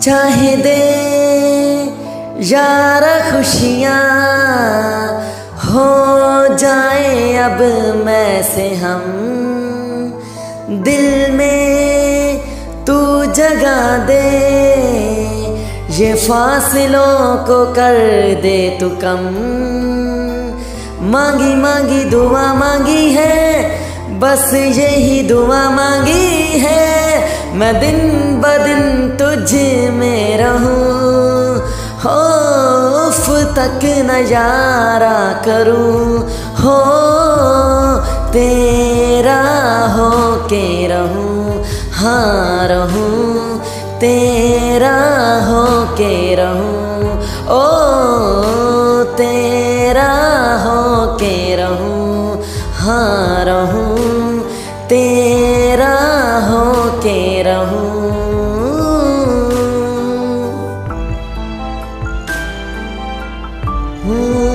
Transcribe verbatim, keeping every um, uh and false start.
चाहे दे यार खुशियाँ हो जाए अब मैं से हम, दिल में तू जगा दे, ये फासलों को कर दे तू कम। मांगी मांगी दुआ मांगी है, बस यही दुआ मांगी है, मैं दिन ब दिन तुझ में रहूं, खौफ तक नजारा करूं, हो तेरा हो के रहूं, हाँ रहूं तेरा हो के रहूं, ओ तेरा हो के रहूं, हाँ रहूं तेरा हो के रहूं। Hmm.